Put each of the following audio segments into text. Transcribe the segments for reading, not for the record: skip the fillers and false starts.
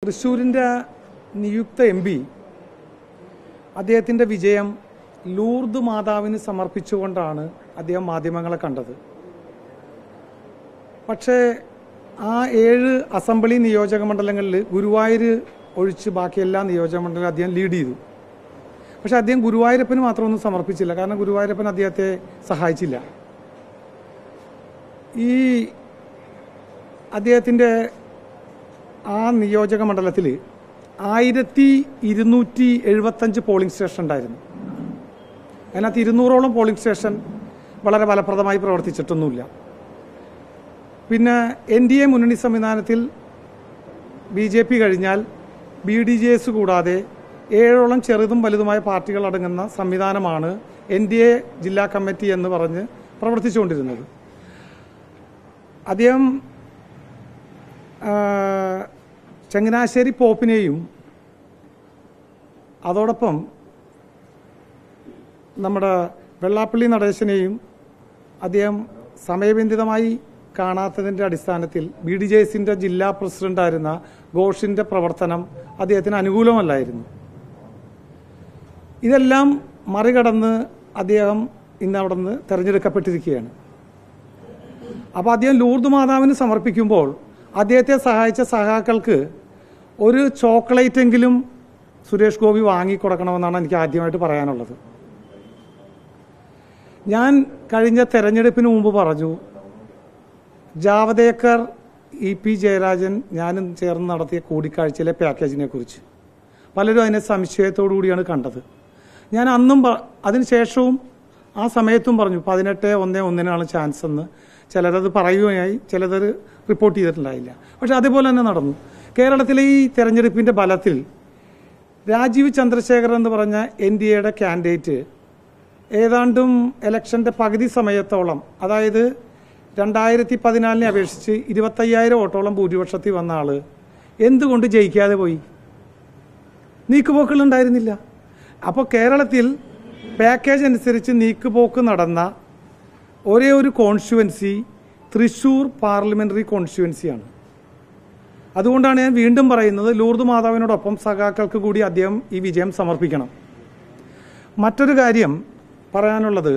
തൃശ്ശൂരിൻ്റെ നിയുക്ത M P അദ്ദേഹത്തിൻ്റെ വിജയം ലൂർദ് മാതാവിന് സമർപ്പിച്ചുകൊണ്ടാണ് അദ്ദേഹം മാധ്യമങ്ങളെ കണ്ടത്. പക്ഷേ ആ 7 അസംബ്ലി നിയോജക മണ്ഡലങ്ങളിൽ ഗുരുവായൂർ ഒഴിച്ച് ബാക്കി എല്ലാ നിയോജക മണ്ഡലങ്ങളും അദ്ദേഹം ലീഡ് ചെയ്തു. പക്ഷേ അദ്ദേഹം ഗുരുവായൂരപ്പന് മാത്രമൊന്നും സമർപ്പിച്ചില്ല. കാരണം ഗുരുവായൂരപ്പൻ അദ്ദേഹത്തെ സഹായിച്ചില്ല. ഈ അദ്ദേഹത്തിൻ്റെ ആ നിയോജക മണ്ഡലത്തിൽ 1275 പോളിംഗ് സ്റ്റേഷൻ ഉണ്ടായിരുന്നു. അതിനകത്ത് 200ഓളം പോളിംഗ് സ്റ്റേഷൻ വളരെ ഫലപ്രദമായി പ്രവർത്തിച്ചിട്ടൊന്നുമില്ല. പിന്നെ NDA മുന്നണി സംവിധാനത്തിൽ BJP കഴിഞ്ഞാൽ BDJS കൂടാതെ 7ഓളം ചെറുതും വലുതുമായ പാർട്ടികൾ അടങ്ങുന്ന സംവിധാനമാണ് NDA ജില്ലാ കമ്മിറ്റി എന്ന് പറഞ്ഞ് പ്രവർത്തിച്ചുകൊണ്ടിരുന്നത്. അദ്ദേഹം ചങ്ങനാശ്ശേരി പോപ്പിനെയും അതോടൊപ്പം നമ്മുടെ വെള്ളാപ്പള്ളി നടേശനെയും അദ്ദേഹം സമയബന്ധിതമായി കാണാത്തതിൻ്റെ അടിസ്ഥാനത്തിൽ BDJSന്റെ ജില്ലാ പ്രസിഡന്റായിരുന്ന ഘോഷിൻ്റെ പ്രവർത്തനം അദ്ദേഹത്തിന് അനുകൂലമല്ലായിരുന്നു. ഇതെല്ലാം മറികടന്ന് അദ്ദേഹം ഇന്ന് അവിടെ നിന്ന് തെരഞ്ഞെടുക്കപ്പെട്ടിരിക്കുകയാണ്. അപ്പോൾ അദ്ദേഹം ലൂർദ് മാതാവിന് സമർപ്പിക്കുമ്പോൾ അദ്ദേഹത്തെ സഹായിച്ച സഹാക്കൾക്ക് ഒരു ചോക്ലേറ്റെങ്കിലും സുരേഷ് ഗോപി വാങ്ങിക്കൊടുക്കണമെന്നാണ് എനിക്ക് ആദ്യമായിട്ട് പറയാനുള്ളത്. ഞാൻ കഴിഞ്ഞ തെരഞ്ഞെടുപ്പിന് മുമ്പ് പറഞ്ഞു, ജാവദേക്കർ EP ജയരാജൻ ഞാനും ചേർന്ന് നടത്തിയ കൂടിക്കാഴ്ചയിലെ പാക്കേജിനെ കുറിച്ച് പലരും അതിനെ സംശയത്തോടു കൂടിയാണ് കണ്ടത്. ഞാൻ അന്നും അതിനുശേഷവും ആ സമയത്തും പറഞ്ഞു 18/1 ചാൻസ് എന്ന്. ചിലരത് പറയുകയായി, ചിലത് റിപ്പോർട്ട് ചെയ്തിട്ടുണ്ടായില്ല. പക്ഷെ അതേപോലെ തന്നെ നടന്നു. കേരളത്തിലെ ഈ തെരഞ്ഞെടുപ്പിൻ്റെ ബലത്തിൽ രാജീവ് ചന്ദ്രശേഖർ എന്ന് പറഞ്ഞ NDAയുടെ കാൻഡിഡേറ്റ് ഏതാണ്ടും ഇലക്ഷൻ്റെ പകുതി സമയത്തോളം, അതായത് 2014 അപേക്ഷിച്ച് 25,000 വോട്ടോളം ഭൂരിപക്ഷത്തിൽ വന്ന ആൾ എന്തുകൊണ്ട് ജയിക്കാതെ പോയി? നീക്കുപോക്കുകളുണ്ടായിരുന്നില്ല. അപ്പോൾ കേരളത്തിൽ പാക്കേജ് അനുസരിച്ച് നീക്കുപോക്ക് നടന്ന ഒരേ ഒരു കോൺസ്റ്റിറ്റ്യുവൻസി തൃശ്ശൂർ പാർലമെൻ്ററി കോൺസ്റ്റിറ്റ്യുവൻസിയാണ്. അതുകൊണ്ടാണ് ഞാൻ വീണ്ടും പറയുന്നത്, ലൂർദ് മാതാവിനോടൊപ്പം സഖാക്കൾക്ക് കൂടി അദ്ദേഹം ഈ വിജയം സമർപ്പിക്കണം. മറ്റൊരു കാര്യം പറയാനുള്ളത്,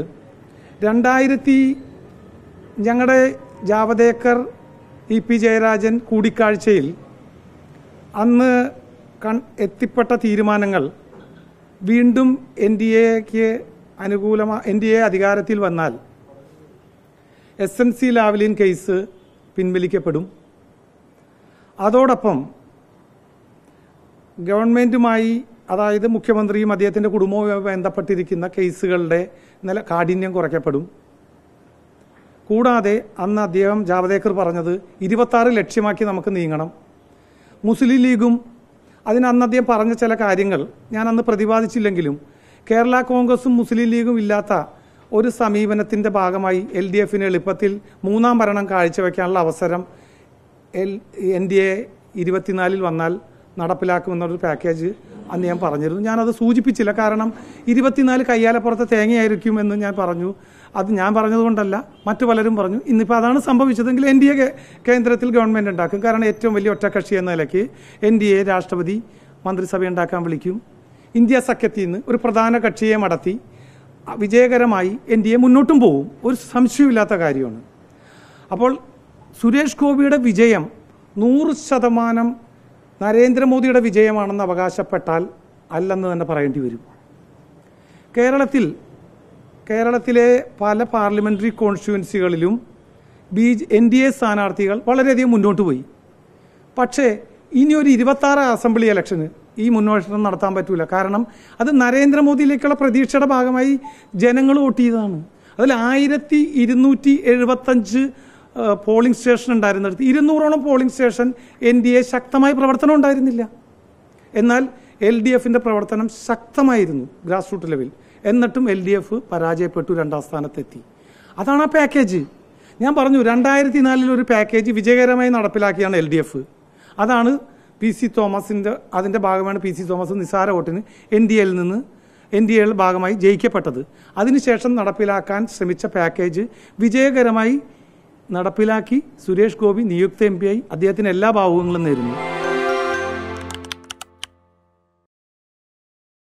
ഞങ്ങളുടെ ജാവദേക്കർ EP ജയരാജൻ കൂടിക്കാഴ്ചയിൽ അന്ന് എത്തിപ്പെട്ട തീരുമാനങ്ങൾ വീണ്ടും NDAക്ക് NDA അധികാരത്തിൽ വന്നാൽ SNC ലാവ്ലിൻ കേസ് പിൻവലിക്കപ്പെടും. അതോടൊപ്പം ഗവൺമെൻറ്റുമായി, അതായത് മുഖ്യമന്ത്രിയും അദ്ദേഹത്തിൻ്റെ കുടുംബവുമായി ബന്ധപ്പെട്ടിരിക്കുന്ന കേസുകളുടെ കാഠിന്യം കുറയ്ക്കപ്പെടും. കൂടാതെ അന്ന് അദ്ദേഹം ജാവദേക്കർ പറഞ്ഞത് 26 ലക്ഷ്യമാക്കി നമുക്ക് നീങ്ങണം. മുസ്ലിം ലീഗും അന്ന് അദ്ദേഹം പറഞ്ഞ ചില കാര്യങ്ങൾ ഞാൻ അന്ന് പ്രതിപാദിച്ചില്ലെങ്കിലും കേരള കോൺഗ്രസും മുസ്ലിം ലീഗും ഇല്ലാത്ത ഒരു സമീപനത്തിൻ്റെ ഭാഗമായി LDFന് എളുപ്പത്തിൽ 3ാം ഭരണം കാഴ്ചവെക്കാനുള്ള അവസരം NDA 24 വന്നാൽ നടപ്പിലാക്കുമെന്നൊരു പാക്കേജ് അന്ന് ഞാൻ പറഞ്ഞിരുന്നു. ഞാനത് സൂചിപ്പിച്ചില്ല, കാരണം 24 കയ്യാലപ്പുറത്തെ തേങ്ങയായിരിക്കും എന്ന് ഞാൻ പറഞ്ഞു. അത് ഞാൻ പറഞ്ഞതുകൊണ്ടല്ല, മറ്റു പലരും പറഞ്ഞു. ഇന്നിപ്പോൾ അതാണ് സംഭവിച്ചതെങ്കിൽ NDA കേന്ദ്രത്തിൽ ഗവൺമെൻറ് ഉണ്ടാക്കും. കാരണം ഏറ്റവും വലിയ ഒറ്റക്കക്ഷി എന്ന നിലയ്ക്ക് NDA രാഷ്ട്രപതി മന്ത്രിസഭ ഉണ്ടാക്കാൻ വിളിക്കും. ഇന്ത്യ സഖ്യത്തിൽ നിന്ന് ഒരു പ്രധാന കക്ഷിയെ മടത്തി വിജയകരമായി NDA മുന്നോട്ടും പോകും. ഒരു സംശയമില്ലാത്ത കാര്യമാണ്. അപ്പോൾ സുരേഷ് ഗോപിയുടെ വിജയം 100% നരേന്ദ്രമോദിയുടെ വിജയമാണെന്ന് അവകാശപ്പെട്ടാൽ അല്ലെന്ന് തന്നെ പറയേണ്ടി വരും. കേരളത്തിലെ പല പാർലമെൻ്ററി കോൺസ്റ്റിറ്റ്യുവൻസികളിലും NDA സ്ഥാനാർത്ഥികൾ വളരെയധികം മുന്നോട്ട് പോയി. പക്ഷേ ഇനി ഒരു 26 അസംബ്ലി ഇലക്ഷന് ഈ മുന്നോട്ടം നടത്താൻ പറ്റൂല. കാരണം അത് നരേന്ദ്രമോദിയിലേക്കുള്ള പ്രതീക്ഷയുടെ ഭാഗമായി ജനങ്ങൾ വോട്ട് ചെയ്തതാണ്. അതിൽ 1275 പോളിംഗ് സ്റ്റേഷൻ ഉണ്ടായിരുന്നിടത്ത് 200ഓളം പോളിംഗ് സ്റ്റേഷൻ NDA ശക്തമായ പ്രവർത്തനം ഉണ്ടായിരുന്നില്ല. എന്നാൽ LDFന്റെ പ്രവർത്തനം ശക്തമായിരുന്നു ഗ്രാസ് റൂട്ട് ലെവൽ. എന്നിട്ടും LDF പരാജയപ്പെട്ടു, 2ാം സ്ഥാനത്തെത്തി. അതാണ് ആ പാക്കേജ്. ഞാൻ പറഞ്ഞു 2004 ഒരു പാക്കേജ് വിജയകരമായി നടപ്പിലാക്കിയാണ് LDF. അതാണ് PC തോമസിൻ്റെ, അതിൻ്റെ ഭാഗമാണ് PC തോമസ് നിസാര വോട്ടിന് NDAയുടെ ഭാഗമായി ജയിക്കപ്പെട്ടത്. അതിനുശേഷം നടപ്പിലാക്കാൻ ശ്രമിച്ച പാക്കേജ് വിജയകരമായി നടപ്പിലാക്കി സുരേഷ് ഗോപി നിയുക്ത MP ആയി. അദ്ദേഹത്തിന് എല്ലാ ഭാവുകങ്ങളും നേരുന്നു.